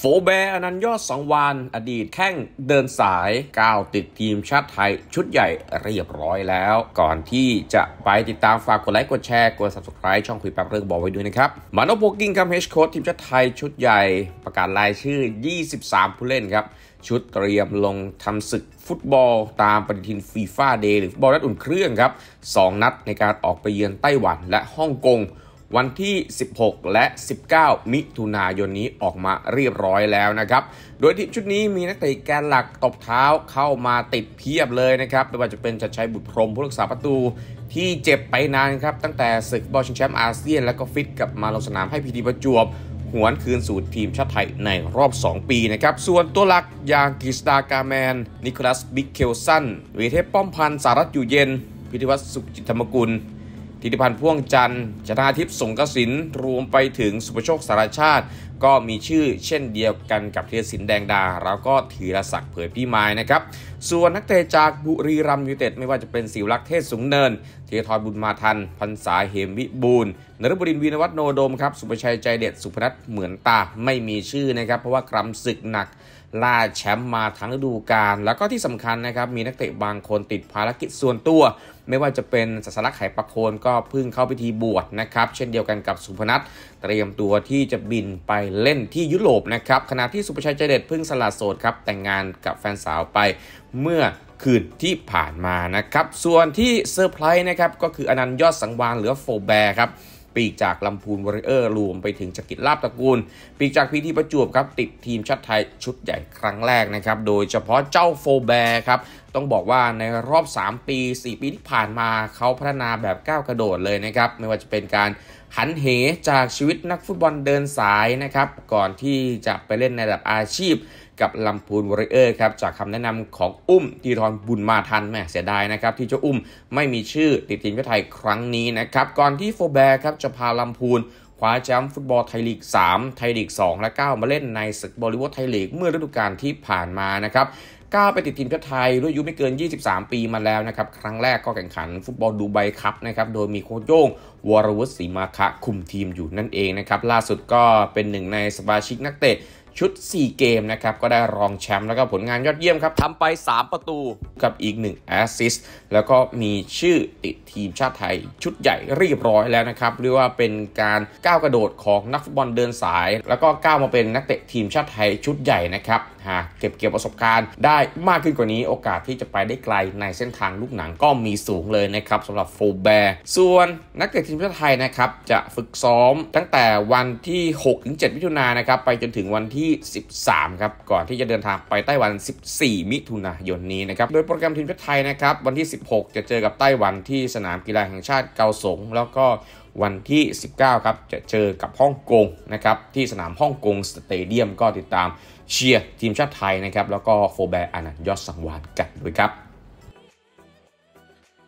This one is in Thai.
โฟแบร์อนันต์ยอดสังวาลอดีตแข้งเดินสายก้าวติดทีมชาติไทยชุดใหญ่เรียบร้อยแล้วก่อนที่จะไปติดตามฝากกดไลค์กดแชร์กด Subscribe ช่องคุยแป๊บเรื่องบอกไว้ด้วยนะครับมาโนโพกิ้งครับเฮดโค้ชทีมชาติไทยชุดใหญ่ประกาศรายชื่อ23ผู้เล่นครับชุดเตรียมลงทำศึกฟุตบอลตามปฏิทินฟีฟ่าเดย์หรือฟุตบอลนัดอุ่นเครื่องครับ2นัดในการออกไปเยือนไต้หวันและฮ่องกงวันที่16และ19มิถุนายนนี้ออกมาเรียบร้อยแล้วนะครับโดยทีมชุดนี้มีนักเตะแกนหลักตบเท้าเข้ามาติดเพียบเลยนะครับไม่ว่าจะเป็นชัดชัยบุตรพรหมผู้รักษาประตูที่เจ็บไปนานครับตั้งแต่ศึกบอลชิงแชมป์อาเซียนแล้วก็ฟิตกลับมาลงสนามให้พีทีประจวบหวนคืนสู่ทีมชาติไทยในรอบ2ปีนะครับส่วนตัวหลักอย่างกฤษดากาแมนนิโคลัสบิ๊กเคลสันวีเทพป้อมพันธ์สารัตน์อยู่เย็นพิธีวัฒน์สุขจิตธรรมกุลธิติพันธ์พ่วงจันทร์ชนาทิพย์สงกสินรวมไปถึงสุภโชคสารชาติก็มีชื่อเช่นเดียวกันกับธีรศิลป์แดงดาแล้วก็ธีรศักดิ์เผยพิมายนะครับส่วนนักเตะจากบุรีรัมย์ยูไนเต็ดไม่ว่าจะเป็นศิวรักษ์เทศสูงเนินธีรทรบุญมาทันพรรษาเหมวิบูลย์นฤบดินทร์วีรวัฒน์โนดมครับสุภชัยใจเด็ดสุพนัทเหมือนตาไม่มีชื่อนะครับเพราะว่ากรำศึกหนักล่าแชมป์มาทั้งฤดูกาลแล้วก็ที่สำคัญนะครับมีนักเตะบางคนติดภารกิจส่วนตัวไม่ว่าจะเป็นศาสลักษ์ไข่ประโคนก็เพิ่งเข้าพิธีบวชนะครับเช่นเดียวกันกับสุพนัทเตรียมตัวที่จะบินไปเล่นที่ยุโรปนะครับขณะที่สุภชัยใจเด็ดเพิ่งสละโสดครับแต่งงานกับแฟนสาวไปเมื่อคืนที่ผ่านมานะครับส่วนที่เซอร์ไพรส์นะครับก็คืออนันต์ยอดสังวาลหรือโฟแบร์ครับปีกจากลำพูนวอริเออร์รวมไปถึงจักริดลาภตระกูลปีกจากพีทีประจวบครับติดทีมชาติไทยชุดใหญ่ครั้งแรกนะครับโดยเฉพาะเจ้าโฟแบร์ครับต้องบอกว่าในรอบ3ปี4ปีที่ผ่านมาเขาพัฒนาแบบก้าวกระโดดเลยนะครับไม่ว่าจะเป็นการหันเหจากชีวิตนักฟุตบอลเดินสายนะครับก่อนที่จะไปเล่นในระดับอาชีพกับลำพูนวอริเออร์ครับจากคำแนะนำของธีรทรบุญมาทันแม่เสียดายนะครับที่เจ้าไม่มีชื่อติดทีมชาติไทยครั้งนี้นะครับก่อนที่โฟแบร์ครับจะพาลำพูนคว้าแชมป์ฟุตบอลไทยลีก3ไทยลีก2และ9มาเล่นในศึกบอลลีวูดไทยลีกเมื่อฤดูกาลที่ผ่านมานะครับก้าวไปติดทีมชาติไทยด้วยอายุไม่เกิน23ปีมาแล้วนะครับครั้งแรกก็แข่งขันฟุตบอลดูไบคัพนะครับโดยมีโค้ชโย่งวรวุฒิศรีมาคะคุมทีมอยู่นั่นเองนะครับล่าสุดก็เป็นหนึ่งในสมาชิกนักเตะชุด4เกมนะครับก็ได้รองแชมป์แล้วก็ผลงานยอดเยี่ยมครับทำไป3ประตูกับอีก1แอสซิสต์แล้วก็มีชื่อติดทีมชาติไทยชุดใหญ่เรียบร้อยแล้วนะครับเรียกว่าเป็นการก้าวกระโดดของนักฟุตบอลเดินสายแล้วก็ก้าวมาเป็นนักเตะทีมชาติไทยชุดใหญ่นะครับหากเก็บเกี่ยวประสบการณ์ได้มากขึ้นกว่านี้โอกาสที่จะไปได้ไกลในเส้นทางลูกหนังก็มีสูงเลยนะครับสำหรับโฟแบร์ส่วนนักเตะทีมชาติไทยนะครับจะฝึกซ้อมตั้งแต่วันที่ 6-7 มิถุนายนนะครับไปจนถึงวันที่13ครับก่อนที่จะเดินทางไปไต้หวัน14มิถุนายนนี้นะครับโดยโปรแกรมทีมชาติไทยนะครับวันที่16จะเจอกับไต้หวันที่สนามกีฬาแห่งชาติเกาสงแล้วก็วันที่19ครับจะเจอกับฮ่องกงนะครับที่สนามฮ่องกงสเตเดียมก็ติดตามเชียร์ทีมชาติไทยนะครับแล้วก็โฟแบร์อนันต์ยอดสังวาลกันด้วยครับ